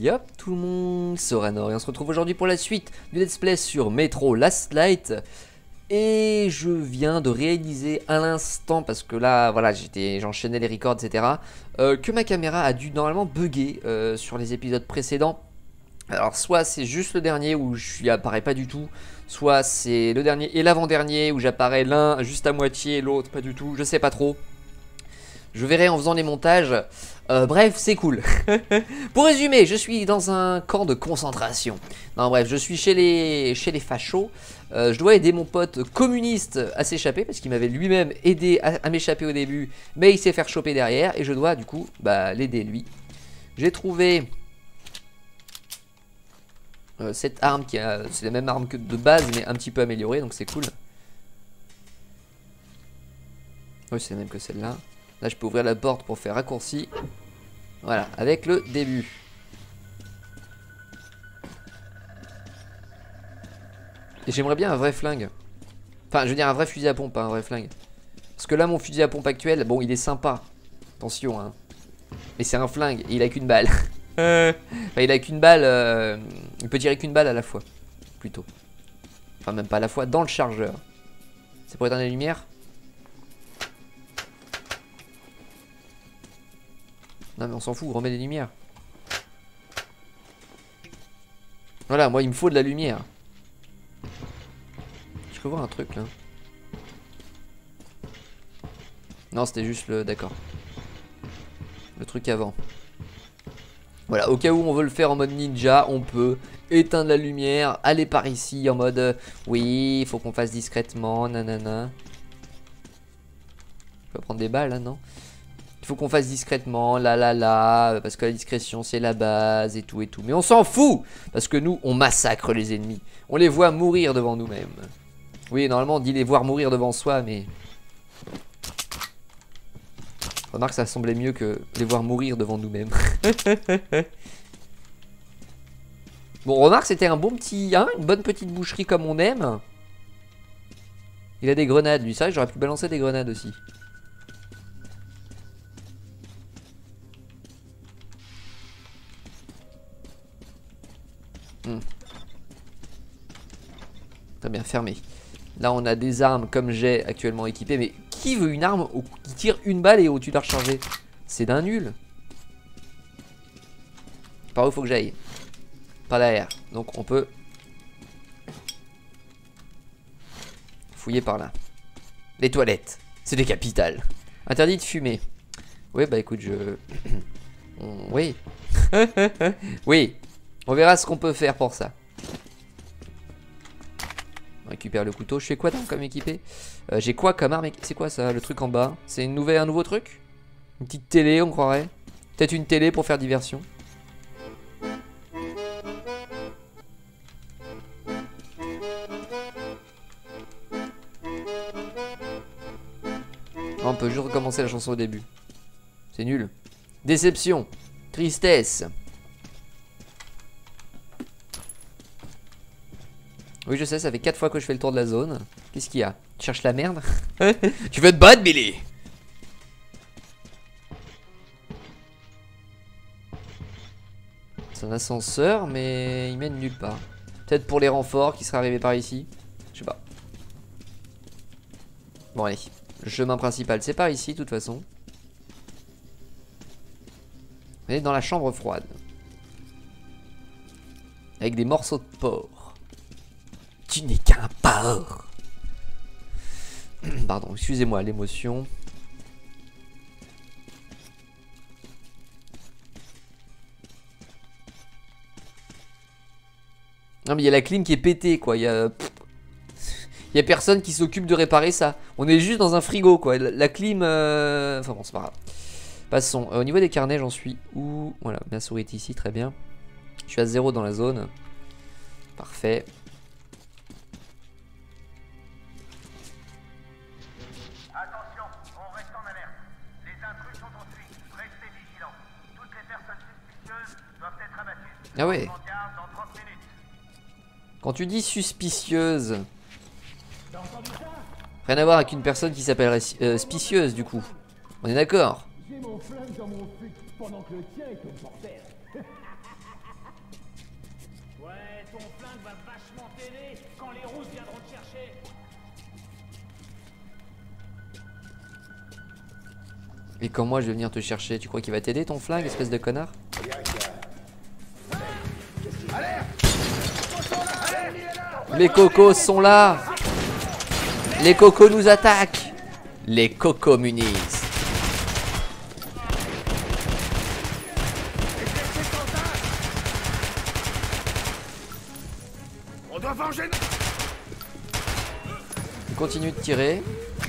Yop, tout le monde, c'est Oranor et on se retrouve aujourd'hui pour la suite du let's play sur Metro Last Light. Et je viens de réaliser à l'instant, parce que là, voilà, j'enchaînais les records, etc. Que ma caméra a dû normalement bugger sur les épisodes précédents. Alors soit c'est juste le dernier où je apparais pas du tout, soit c'est le dernier et l'avant-dernier où j'apparais l'un juste à moitié et l'autre pas du tout, je sais pas trop. Je verrai en faisant les montages. Bref, c'est cool. Pour résumer, je suis dans un camp de concentration. Non, bref, je suis chez les fachos. Je dois aider mon pote communiste à s'échapper parce qu'il m'avait lui-même aidé à m'échapper au début, mais il s'est fait choper derrière et je dois du coup l'aider lui. J'ai trouvé cette arme c'est la même arme que de base mais un petit peu améliorée, donc c'est cool. Oui, c'est la même que celle-là. Là, je peux ouvrir la porte pour faire raccourci. Voilà, avec le début. Et j'aimerais bien un vrai flingue. Enfin, je veux dire un vrai fusil à pompe, pas un vrai flingue. Parce que là, mon fusil à pompe actuel, bon, il est sympa. Attention, hein. Mais c'est un flingue et il a qu'une balle. Enfin, il a qu'une balle. Il peut tirer qu'une balle à la fois. Plutôt. Enfin, même pas à la fois, dans le chargeur. C'est pour éteindre la lumière. Non mais on s'en fout, remets des lumières. Voilà, moi il me faut de la lumière. Je peux voir un truc là. Non, c'était juste le... D'accord. Le truc avant. Voilà, au cas où on veut le faire en mode ninja, on peut éteindre la lumière, aller par ici en mode... oui, il faut qu'on fasse discrètement, nanana. Je peux prendre des balles là, non? Il faut qu'on fasse discrètement, là, parce que la discrétion c'est la base et tout et tout. Mais on s'en fout, parce que nous on massacre les ennemis. On les voit mourir devant nous-mêmes. Oui, normalement on dit les voir mourir devant soi, mais... Remarque, ça semblait mieux que les voir mourir devant nous-mêmes. Bon, remarque, c'était un bon petit... Hein, une bonne petite boucherie comme on aime. Il a des grenades, lui. C'est vrai que j'aurais pu balancer des grenades aussi. Très bien, fermé. Là, on a des armes comme j'ai actuellement équipées. Mais qui veut une arme qui tire une balle et où tu dois recharger? C'est d'un nul. Par où il faut que j'aille? Par derrière. Donc, on peut fouiller par là. Les toilettes. C'est des capitales. Interdit de fumer. Oui, bah écoute, oui. Oui. On verra ce qu'on peut faire pour ça. On récupère le couteau. Je fais quoi donc comme équipé? J'ai quoi comme arme? C'est quoi ça, le truc en bas? C'est un nouveau truc? Une petite télé, on croirait. Peut-être une télé pour faire diversion. Oh, on peut juste recommencer la chanson au début. C'est nul. Déception. Tristesse. Oui, je sais, ça fait 4 fois que je fais le tour de la zone. Qu'est-ce qu'il y a? Tu cherches la merde? Tu veux te battre, Billy? C'est un ascenseur, mais il mène nulle part. Peut-être pour les renforts qui seraient arrivés par ici. Je sais pas. Bon, allez. Le chemin principal, c'est par ici, de toute façon. On est dans la chambre froide. Avec des morceaux de porc. Tu n'es qu'un porc. Pardon, excusez-moi, l'émotion. Non mais il y a la clim qui est pétée quoi, il y a personne qui s'occupe de réparer ça. On est juste dans un frigo quoi, la clim... Enfin bon, c'est pas grave. Passons, au niveau des carnets j'en suis où? Voilà, ma souris est ici, très bien. Je suis à 0 dans la zone. Parfait. Attention, on reste en alerte. Les intrus sont en fuite. Restez vigilants. Toutes les personnes suspicieuses doivent être abattues. Ah ouais. En garde dans 30 minutes. Quand tu dis suspicieuse, rien à voir avec une personne qui s'appellerait spicieuse du coup. On est d'accord? J'ai mon flingue dans mon fut pendant que le tien est au bordel. va vachement t'aider quand les Russes viendront te chercher. Et quand moi je vais venir te chercher, tu crois qu'il va t'aider ton flingue, espèce de connard? Les cocos sont là. Les cocos nous attaquent. Les cocos munissent. On doit venger. Il continue de tirer.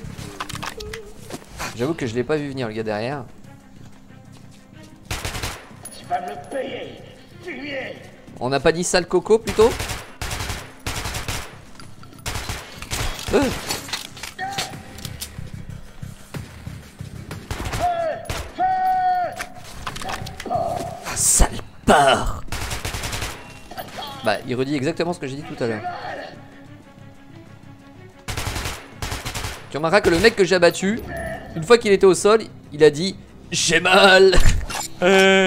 J'avoue que je l'ai pas vu venir le gars derrière. Tu vas me le payer, fumier. On n'a pas dit sale coco plutôt? Sale porc. Bah il redit exactement ce que j'ai dit tout à l'heure. Tu remarqueras que le mec que j'ai abattu, une fois qu'il était au sol, il a dit j'ai mal. Je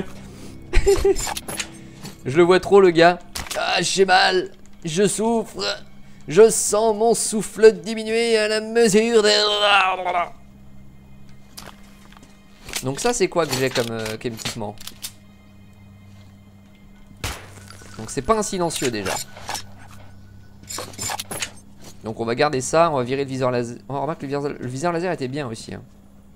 le vois trop le gars. Ah j'ai mal, je souffre, je sens mon souffle diminuer à la mesure des... Donc ça c'est quoi que j'ai comme équipement? Donc c'est pas un silencieux déjà. Donc on va garder ça, on va virer le viseur laser. On remarque que le viseur laser était bien aussi. Hein.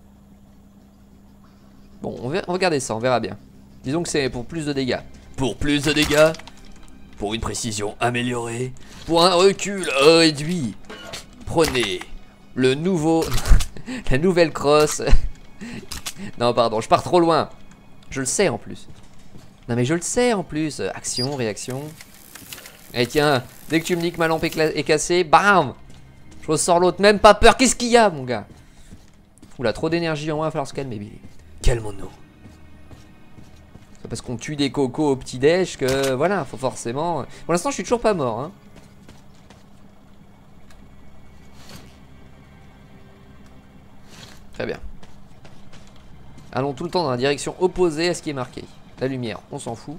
Bon, on va garder ça, on verra bien. Disons que c'est pour plus de dégâts. Pour plus de dégâts, pour une précision améliorée, pour un recul réduit, prenez le nouveau... la nouvelle crosse. Non pardon, je pars trop loin. Je le sais en plus. Non mais je le sais en plus. Action, réaction. Et tiens, dès que tu me dis que ma lampe est cassée, bam, je ressors l'autre, même pas peur. Qu'est-ce qu'il y a mon gars? Oula, trop d'énergie en moins, il va falloir se calmer Billy. Calmons-nous. C'est parce qu'on tue des cocos au petit-déj que voilà, faut forcément... Pour l'instant je suis toujours pas mort hein. Très bien. Allons tout le temps dans la direction opposée à ce qui est marqué. La lumière, on s'en fout.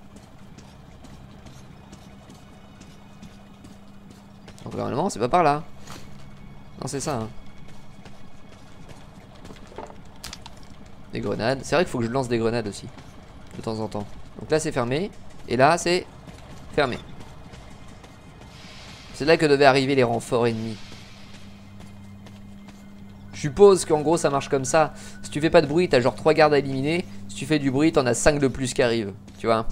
Donc normalement c'est pas par là. Non c'est ça hein. Des grenades. C'est vrai qu'il faut que je lance des grenades aussi. De temps en temps. Donc là c'est fermé. Et là c'est fermé. C'est là que devaient arriver les renforts ennemis. Je suppose qu'en gros ça marche comme ça. Si tu fais pas de bruit t'as genre 3 gardes à éliminer. Si tu fais du bruit t'en as 5 de plus qui arrivent. Tu vois.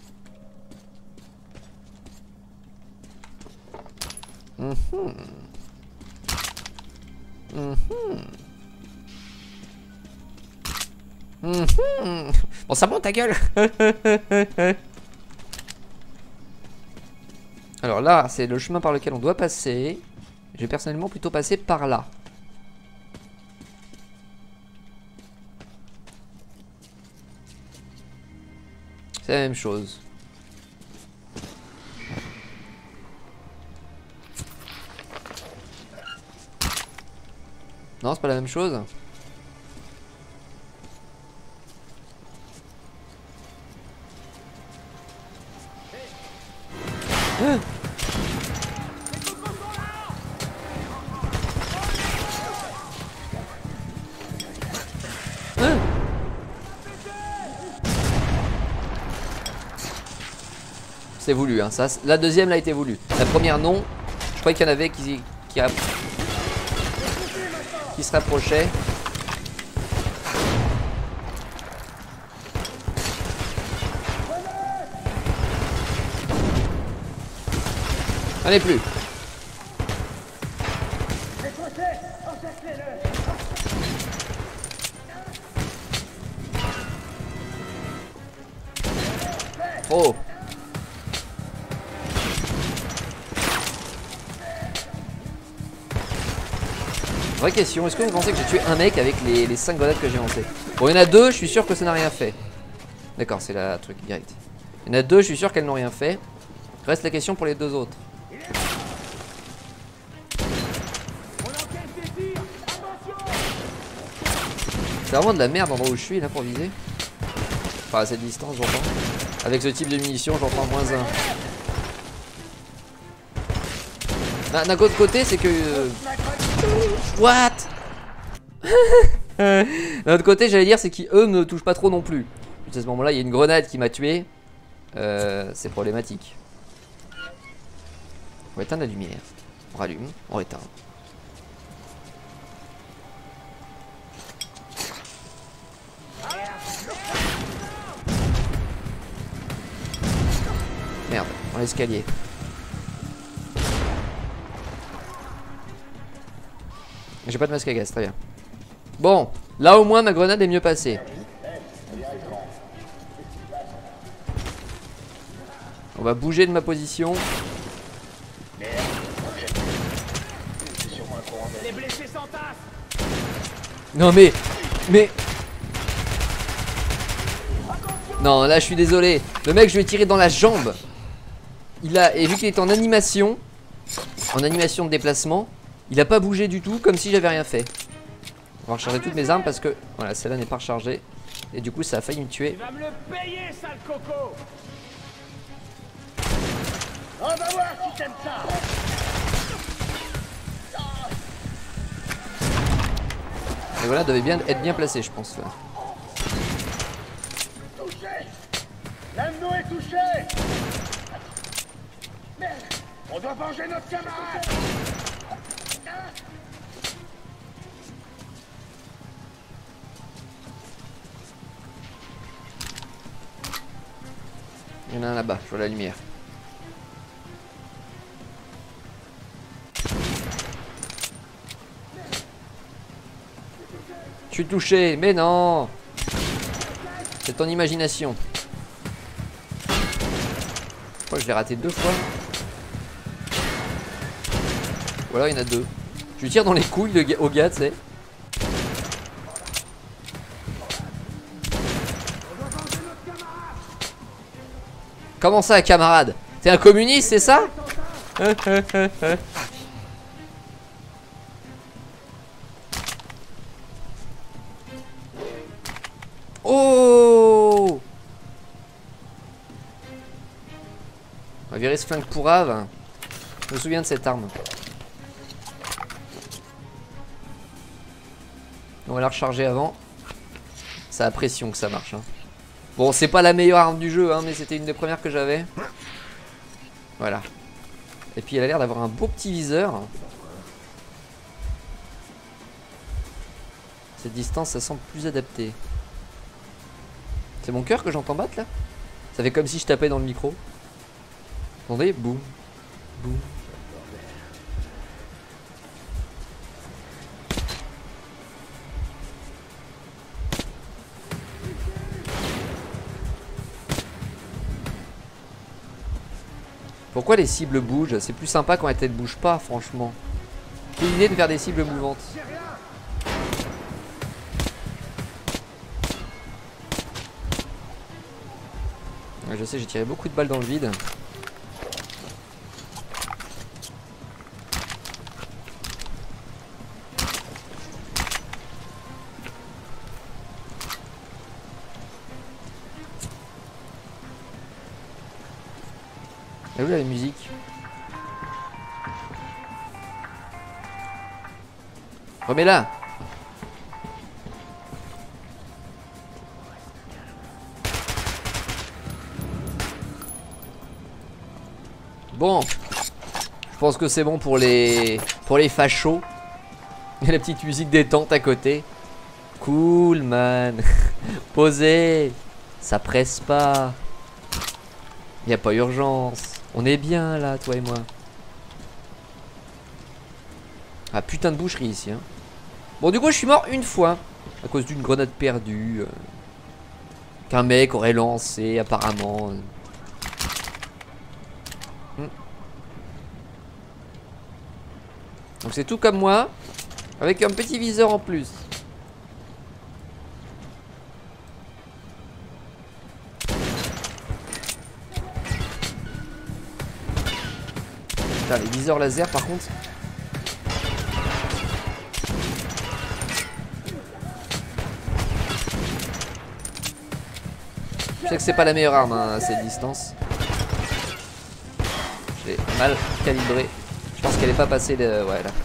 Bon ça monte ta gueule. Alors là c'est le chemin par lequel on doit passer. J'ai personnellement plutôt passé par là. C'est la même chose. Non, c'est pas la même chose. C'est voulu, hein. Ça, la deuxième là a été voulu. La première non. Je croyais qu'il y en avait qui se rapprochaient. Allez plus. Oh. Vraie question, est-ce que vous pensez que j'ai tué un mec avec les 5 grenades que j'ai lancées? Bon, il y en a 2, je suis sûr que ça n'a rien fait. D'accord, c'est la truc direct. Il y en a 2, je suis sûr qu'elles n'ont rien fait. Reste la question pour les 2 autres. C'est vraiment de la merde l'endroit où je suis là pour viser. Enfin à cette distance j'entends. Avec ce type de munitions j'entends -1. D'un autre côté, c'est que... What? D'un autre côté, j'allais dire, c'est qu'eux ne me touchent pas trop non plus. À ce moment-là, il y a une grenade qui m'a tué. C'est problématique. On va éteindre la lumière. On rallume, on éteint. Merde, dans l'escalier. J'ai pas de masque à gaz, très bien. Bon, là au moins ma grenade est mieux passée. On va bouger de ma position. Non mais... Non, là je suis désolé. Le mec, je lui ai tiré dans la jambe. Et vu qu'il est en animation de déplacement, il a pas bougé du tout, comme si j'avais rien fait. On va recharger toutes mes armes parce que... Voilà, celle-là n'est pas rechargée. Et du coup, ça a failli me tuer. Tu vas me le payer, sale coco. On va voir si t'aimes ça. Et voilà, devait bien être bien placé, je pense. Là. Touché. L'amno est touché. Merde. On doit venger notre camarade. Il y en a un là-bas, je vois la lumière. Je suis touché, mais non. C'est ton imagination. Je crois que je l'ai raté 2 fois. Ou alors il y en a 2. Je lui tire dans les couilles au gars, tu sais. Comment ça, camarade? T'es un communiste, c'est ça? Oh! On va virer ce flingue pourrave. Je me souviens de cette arme. On va la recharger avant. Ça a pression que ça marche. Hein. Bon, c'est pas la meilleure arme du jeu, hein, mais c'était une des premières que j'avais. Voilà. Et puis elle a l'air d'avoir un beau petit viseur. Cette distance, ça semble plus adapté. C'est mon cœur que j'entends battre là? Ça fait comme si je tapais dans le micro. Attendez, boum, boum. Pourquoi les cibles bougent? C'est plus sympa quand elles ne bougent pas, franchement. Quelle idée de faire des cibles mouvantes. Ouais, je sais, j'ai tiré beaucoup de balles dans le vide. Et où la musique? Remets-la. Bon, je pense que c'est bon pour les fachos. Il y a la petite musique détente à côté. Cool man. Posez. Ça presse pas. Il n'y a pas urgence. On est bien là, toi et moi. Ah putain de boucherie ici hein. Bon du coup je suis mort une fois. À cause d'une grenade perdue qu'un mec aurait lancé apparemment. Donc c'est tout comme moi. Avec un petit viseur en plus. Putain, les viseurs laser par contre. Je sais que c'est pas la meilleure arme hein, à cette distance. J'ai mal calibré. Je pense qu'elle est pas passée de... Ouais, là.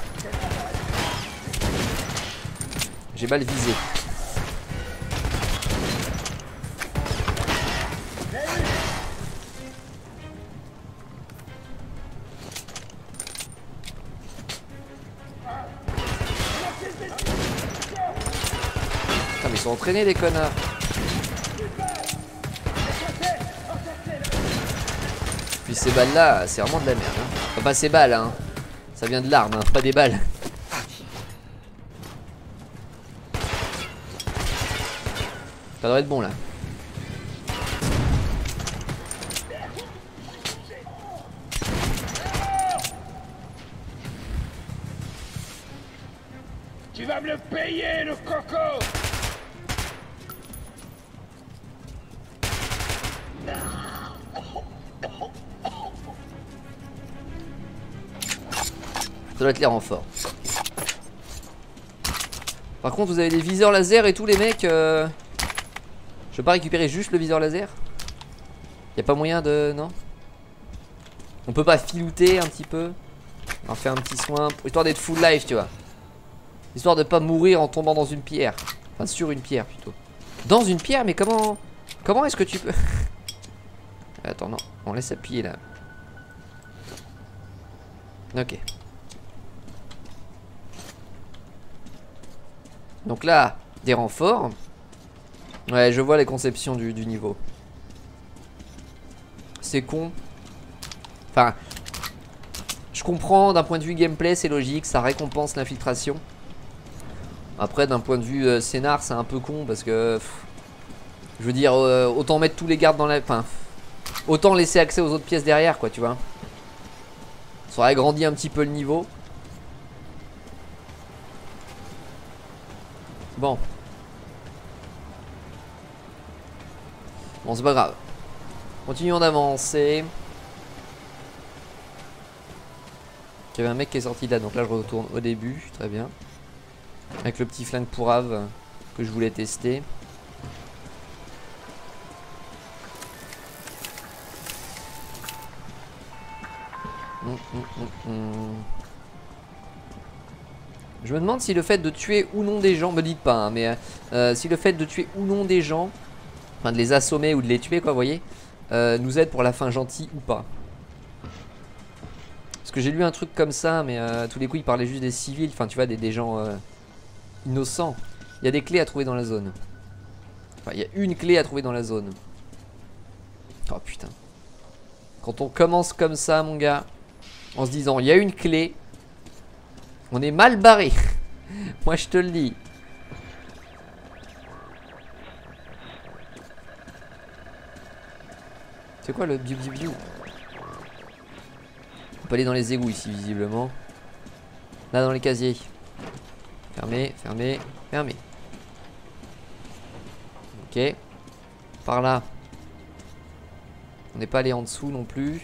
J'ai mal visé. Putain, mais ils sont entraînés les connards. Puis ces balles là, c'est vraiment de la merde. Hein. Enfin, pas ces balles, hein. Ça vient de l'arme, hein, pas des balles. Ça devrait être bon là. Tu vas me le payer, le coco! Ça doit être les renforts. Par contre, vous avez des viseurs laser et tout, les mecs. Je peux pas récupérer juste le viseur laser? Y a pas moyen de... Non? On peut pas filouter un petit peu? En faire un petit soin, histoire d'être full life, tu vois. Histoire de pas mourir en tombant dans une pierre. Enfin, sur une pierre plutôt. Dans une pierre, mais comment... Comment est-ce que tu peux... Attends, non. On laisse appuyer là. Ok. Donc là, des renforts. Ouais, je vois les conceptions du niveau. C'est con. Enfin, je comprends d'un point de vue gameplay, c'est logique, ça récompense l'infiltration. Après, d'un point de vue scénar, c'est un peu con parce que... je veux dire, autant mettre tous les gardes dans la... Enfin, autant laisser accès aux autres pièces derrière, quoi, tu vois. Ça aurait agrandi un petit peu le niveau. Bon. Bon, c'est pas grave. Continuons d'avancer. Il y avait un mec qui est sorti là, donc là je retourne au début, très bien. Avec le petit flingue pourrave que je voulais tester. Je me demande si le fait de tuer ou non des gens, me dites pas, hein, mais si le fait de tuer ou non des gens, enfin de les assommer ou de les tuer, quoi, vous voyez, nous aide pour la fin gentille ou pas. Parce que j'ai lu un truc comme ça, mais tous les coups il parlait juste des civils, enfin tu vois, des gens innocents. Il y a des clés à trouver dans la zone. Enfin, il y a une clé à trouver dans la zone. Oh putain. Quand on commence comme ça, mon gars, en se disant il y a une clé, on est mal barré. Moi je te le dis. C'est quoi le biou biou biou? On peut aller dans les égouts ici visiblement. Là dans les casiers. Fermé, fermé, fermé. Ok. Par là. On n'est pas allé en dessous non plus.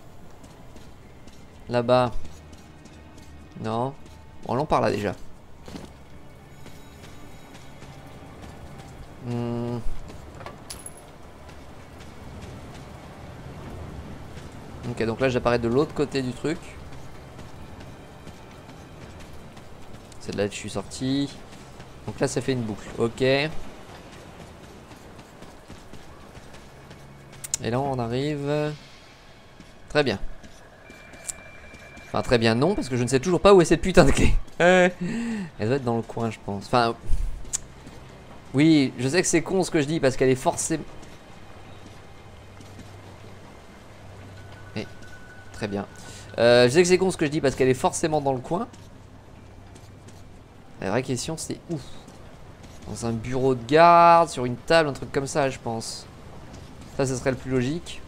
Là-bas. Non. Bon, allons par là déjà. Ok, donc là j'apparais de l'autre côté du truc. C'est de là que je suis sorti. Donc là ça fait une boucle. Ok. Et là on arrive. Très bien. Enfin très bien non, parce que je ne sais toujours pas où est cette putain de clé. Elle doit être dans le coin je pense. Enfin... Oui, je sais que c'est con ce que je dis parce qu'elle est forcément... Eh, très bien. Je sais que c'est con ce que je dis parce qu'elle est forcément dans le coin. La vraie question c'est où? Dans un bureau de garde, sur une table, un truc comme ça je pense. Ça serait le plus logique.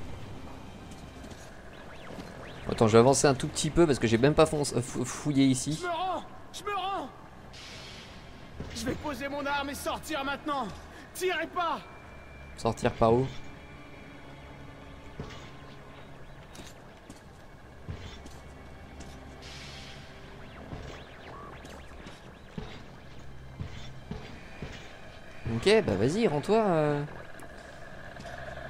Attends, je vais avancer un tout petit peu parce que j'ai même pas fouillé ici. Je me rends! Je me rends! Je vais poser mon arme et sortir maintenant! Tirez pas! Sortir par où? Ok, bah vas-y, rends-toi.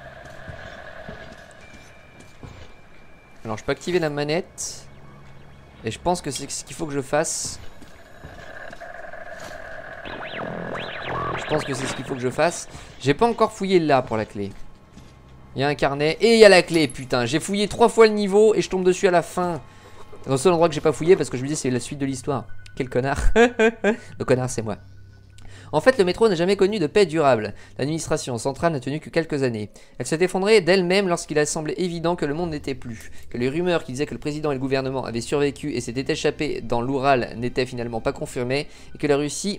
Alors je peux activer la manette. Et je pense que c'est ce qu'il faut que je fasse. Je pense que c'est ce qu'il faut que je fasse. J'ai pas encore fouillé là pour la clé. Il y a un carnet et il y a la clé, putain. J'ai fouillé 3 fois le niveau et je tombe dessus à la fin. C'est le seul endroit que j'ai pas fouillé parce que je me dis c'est la suite de l'histoire. Quel connard. Le connard c'est moi. En fait, le métro n'a jamais connu de paix durable. L'administration centrale n'a tenu que quelques années. Elle s'est effondrée d'elle-même lorsqu'il a semblé évident que le monde n'était plus. Que les rumeurs qui disaient que le président et le gouvernement avaient survécu et s'étaient échappés dans l'Oural n'étaient finalement pas confirmées. Et que la Russie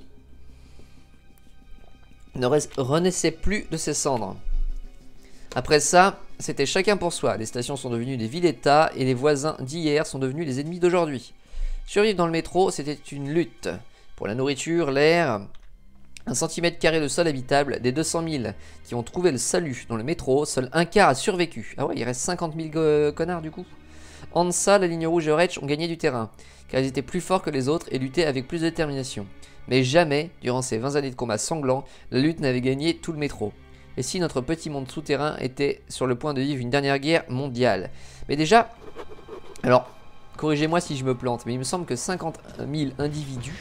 ne renaissait plus de ses cendres. Après ça, c'était chacun pour soi. Les stations sont devenues des villes-états et les voisins d'hier sont devenus les ennemis d'aujourd'hui. Survivre dans le métro, c'était une lutte. Pour la nourriture, l'air, 1 cm² de sol habitable, des 200 000 qui ont trouvé le salut dans le métro, seul un quart a survécu. Ah ouais, il reste 50 000 connards du coup. En ça, la ligne rouge et Reich ont gagné du terrain, car ils étaient plus forts que les autres et luttaient avec plus de détermination. Mais jamais, durant ces 20 années de combat sanglants, la lutte n'avait gagné tout le métro. Et si notre petit monde souterrain était sur le point de vivre une dernière guerre mondiale? Mais déjà, alors, corrigez-moi si je me plante, mais il me semble que 50 000 individus,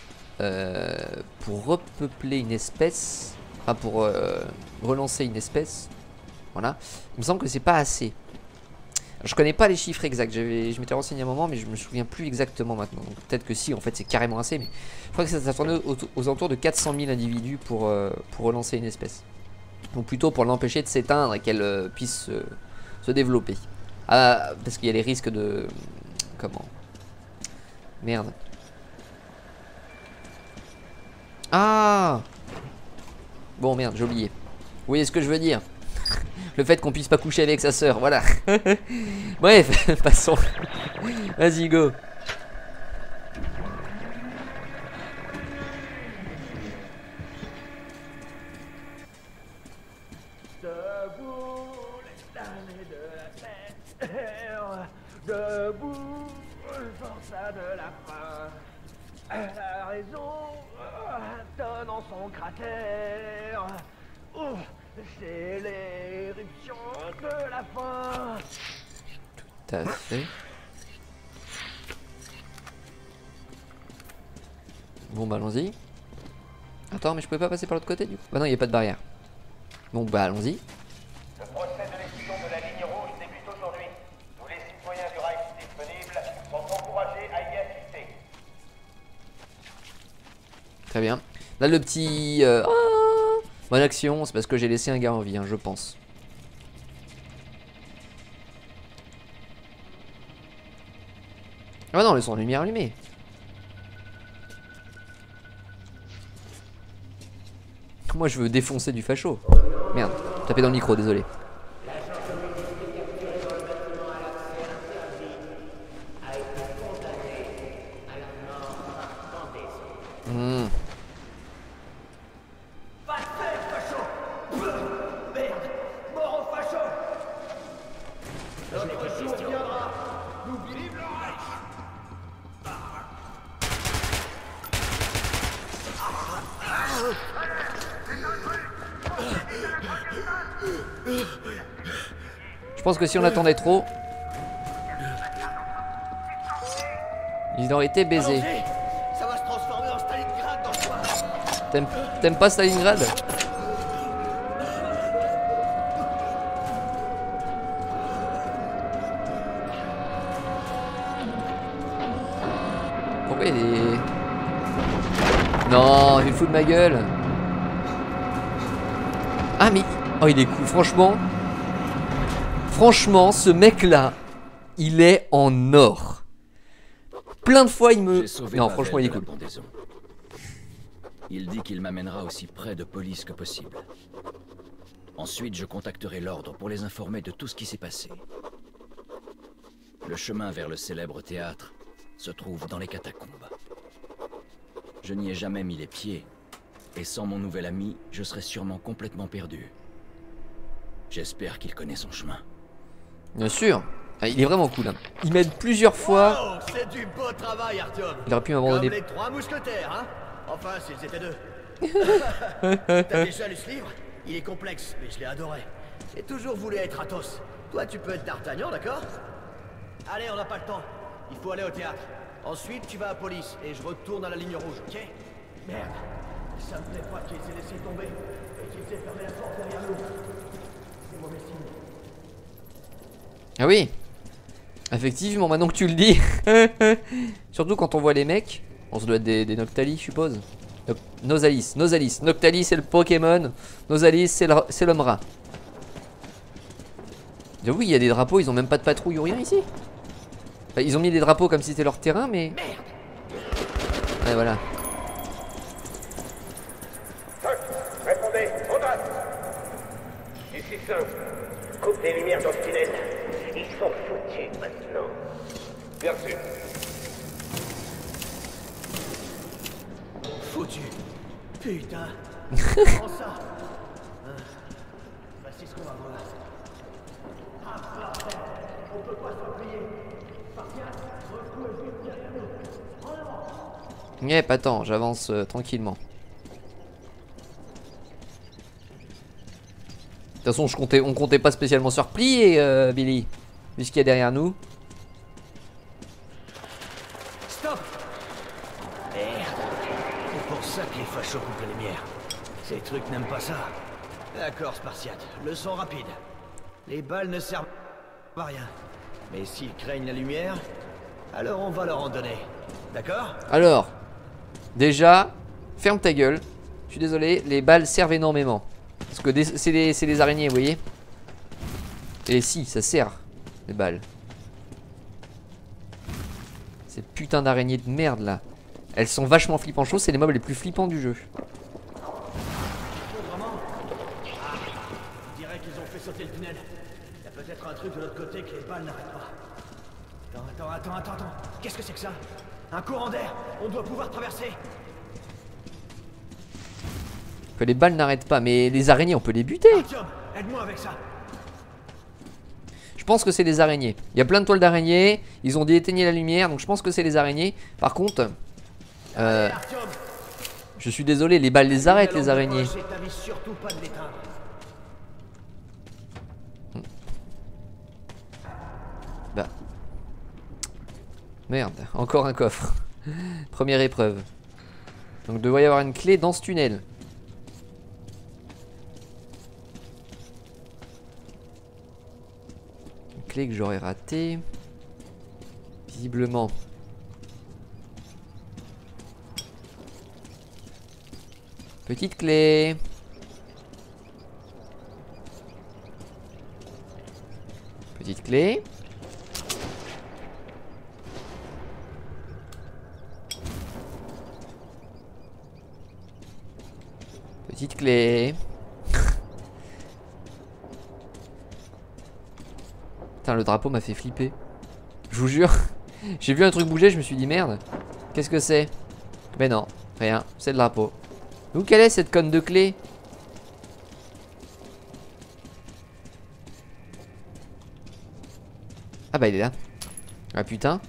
pour repeupler une espèce, enfin pour relancer une espèce, voilà, il me semble que c'est pas assez. Je connais pas les chiffres exacts, je m'étais renseigné un moment mais je me souviens plus exactement maintenant. Peut-être que si, en fait c'est carrément assez, mais je crois que ça tournait aux alentours de 400 000 individus pour relancer une espèce. Ou plutôt pour l'empêcher de s'éteindre et qu'elle puisse se développer. Ah, parce qu'il y a les risques de... Comment? Merde. Ah! Bon merde, j'ai oublié. Vous voyez ce que je veux dire? Le fait qu'on puisse pas coucher avec sa sœur, voilà. Bref, passons. Vas-y, go. Debout, les damnés de la terre. Debout, forçat de la faim. La raison donne en son cratère. C'est l'éruption de la faim. Tout à fait. Bon bah allons-y. Attends, mais je pouvais pas passer par l'autre côté du coup? Bah non, il n'y a pas de barrière. Bon bah allons-y. Le procès de l'explosion de la ligne rouge débute aujourd'hui. Tous les citoyens du Reich disponibles sont encouragés à y assister. Très bien. Là le petit... bonne action, c'est parce que j'ai laissé un gars en vie, hein, je pense. Ah bah non, laissons la lumière allumée. Moi je veux défoncer du facho. Merde, tapé dans le micro, désolé. Je pense que si on attendait trop, ils auraient été baisés. Ça va se transformer en Stalingrad dans le soir. T'aimes pas Stalingrad? Pourquoi il est... Non, il fout de ma gueule. Ah mais... Oh il est cool, franchement. Franchement, ce mec-là, il est en or. Plein de fois, il me... Non, franchement, il est cool. Il dit qu'il m'amènera aussi près de police que possible. Ensuite, je contacterai l'ordre pour les informer de tout ce qui s'est passé. Le chemin vers le célèbre théâtre se trouve dans les catacombes. Je n'y ai jamais mis les pieds, et sans mon nouvel ami, je serais sûrement complètement perdu. J'espère qu'il connaît son chemin. Bien sûr. Ah, il est vraiment cool. Hein. Il m'aide plusieurs fois. Oh, c'est du beau travail, Artyom. Il aurait pu m'abandonner. Comme les 3 mousquetaires, hein. Enfin, s'ils étaient 2. T'as déjà lu ce livre? Il est complexe, mais je l'ai adoré. J'ai toujours voulu être Athos. Toi, tu peux être D'Artagnan, d'accord? Allez, on n'a pas le temps. Il faut aller au théâtre. Ensuite, tu vas à police et je retourne à la ligne rouge, ok? Merde. Ça me plaît pas qu'ils aient laissé tomber et qu'ils aient fermé la porte derrière nous. C'est mauvais signe. Ah oui. Effectivement, maintenant que tu le dis. Surtout quand on voit les mecs. On se doit être des Noctalis, je suppose. Nosalis, Nosalis. Noctalis, c'est le Pokémon. Nosalis, c'est l'homme rat. J'avoue, il y a des drapeaux, ils ont même pas de patrouille ou rien ici. Enfin, ils ont mis des drapeaux comme si c'était leur terrain, mais. Ouais, voilà. Répondez, on va. Ici 5. Coupe des lumières dans ce tunnel. Ils sont foutus maintenant. Bien sûr. Foutu. Putain. Comment ça? Voici ce qu'on va voir. Ah, bordel. On peut pas se replier. Spartiate, retrouve vite derrière nous. En avant. Yep, attends, j'avance tranquillement. De toute façon, on comptait pas spécialement se replier, Billy. Vu ce qu'il y a derrière nous. Stop. Merde. C'est pour ça que les fachos coupent la lumière. Ces trucs n'aiment pas ça. D'accord, Spartiate. Leçon rapide. Les balles ne servent à rien. Mais s'ils craignent la lumière, alors on va leur en donner. D'accord? Alors, déjà, ferme ta gueule. Je suis désolé, les balles servent énormément. Parce que c'est des araignées, vous voyez. Et si, ça sert, les balles. Ces putains d'araignées de merde là. Elles sont vachement flippantes chaudes, c'est les mobs les plus flippants du jeu. Vraiment? Ah, je dirais qu'ils ont fait sauter le tunnel. Il y a peut-être un truc de l'autre côté que les balles n'arrêtent pas. Attends. Qu'est-ce que c'est que ça? Un courant d'air. On doit pouvoir traverser. Que les balles n'arrêtent pas, mais les araignées on peut les buter. Artyom, aide-moi avec ça. Je pense que c'est les araignées. Il y a plein de toiles d'araignées. Ils ont dit éteignez la lumière, donc je pense que c'est les araignées. Par contre, Artyom, je suis désolé, les balles les arrêtent, les araignées. t'avise surtout pas de l'éteindre. Bah. Merde, encore un coffre. Première épreuve. Donc il devrait y avoir une clé dans ce tunnel. Une clé que j'aurais ratée. Visiblement. Petite clé. Petite clé. Petite clé. Putain, le drapeau m'a fait flipper. Je vous jure. J'ai vu un truc bouger, je me suis dit merde. Qu'est-ce que c'est? Mais non, rien, c'est le drapeau. Où quelle est cette conne de clé? Ah bah il est là. Ah putain.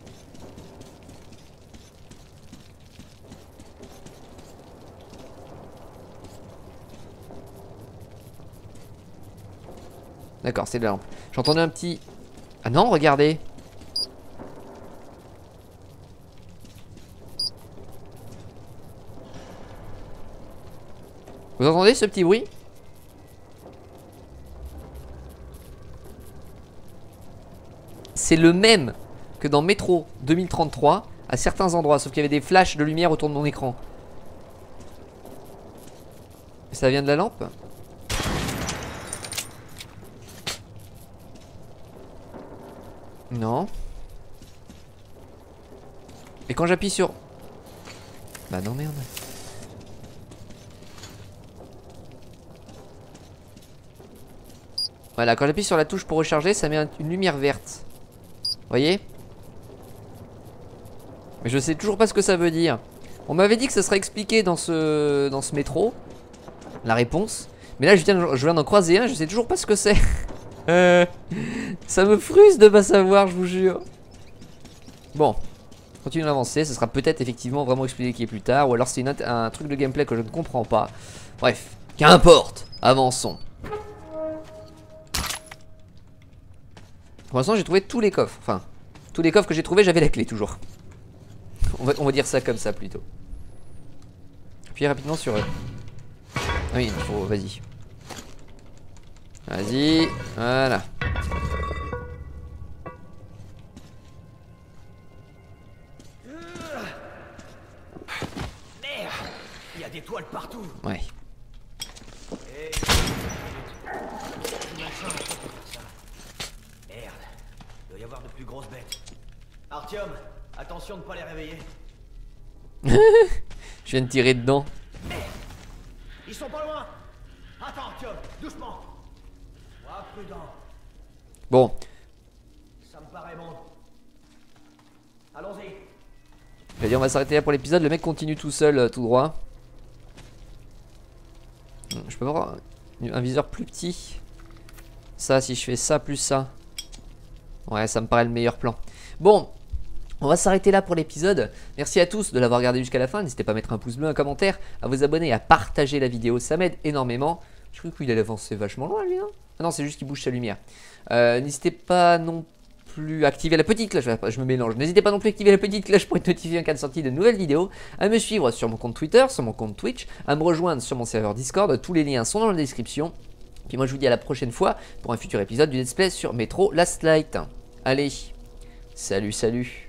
D'accord, c'est de la lampe. J'entendais un petit... Ah non, regardez. Vous entendez ce petit bruit? C'est le même que dans Metro 2033 à certains endroits, sauf qu'il y avait des flashs de lumière autour de mon écran. Ça vient de la lampe? Non. Et quand j'appuie sur... Bah non merde. Voilà, quand j'appuie sur la touche pour recharger, ça met une lumière verte. Vous voyez? Mais je sais toujours pas ce que ça veut dire. On m'avait dit que ça serait expliqué dans ce métro. La réponse. Mais là je viens d'en croiser un, je sais toujours pas ce que c'est. Ça me frustre de pas savoir, je vous jure. Bon, continuons d'avancer, ce sera peut-être effectivement vraiment expliqué plus tard. Ou alors c'est un truc de gameplay que je ne comprends pas. Bref, qu'importe, avançons. Pour l'instant j'ai trouvé tous les coffres, enfin Tous les coffres que j'ai trouvés, j'avais la clé toujours. On va dire ça comme ça plutôt. Puis rapidement sur eux. Ah oui, il faut... Vas-y. Vas-y. Voilà. Merde! Il y a des toiles partout. Ouais. Et... Merde. Il doit y avoir de plus grosses bêtes. Artyom, attention de ne pas les réveiller. Je viens de tirer dedans. Ils sont pas loin. Attends, Artyom, doucement. Sois prudent. Bon. Ça me paraît bon. Allons-y. Je vais dire, on va s'arrêter là pour l'épisode. Le mec continue tout seul, tout droit. Je peux avoir un viseur plus petit. Ça, si je fais ça plus ça. Ouais, ça me paraît le meilleur plan. Bon, on va s'arrêter là pour l'épisode. Merci à tous de l'avoir regardé jusqu'à la fin. N'hésitez pas à mettre un pouce bleu, un commentaire, à vous abonner, à partager la vidéo. Ça m'aide énormément. Je crois qu'il allait avancer vachement loin, lui, hein. Ah non, c'est juste qu'il bouge sa lumière. N'hésitez pas non plus à activer la petite cloche. Je me mélange. N'hésitez pas non plus à activer la petite cloche pour être notifié en cas de sortie de nouvelles vidéos. À me suivre sur mon compte Twitter, sur mon compte Twitch. À me rejoindre sur mon serveur Discord. Tous les liens sont dans la description. Puis moi, je vous dis à la prochaine fois pour un futur épisode du Let's Play sur Metro Last Light. Allez, salut, salut.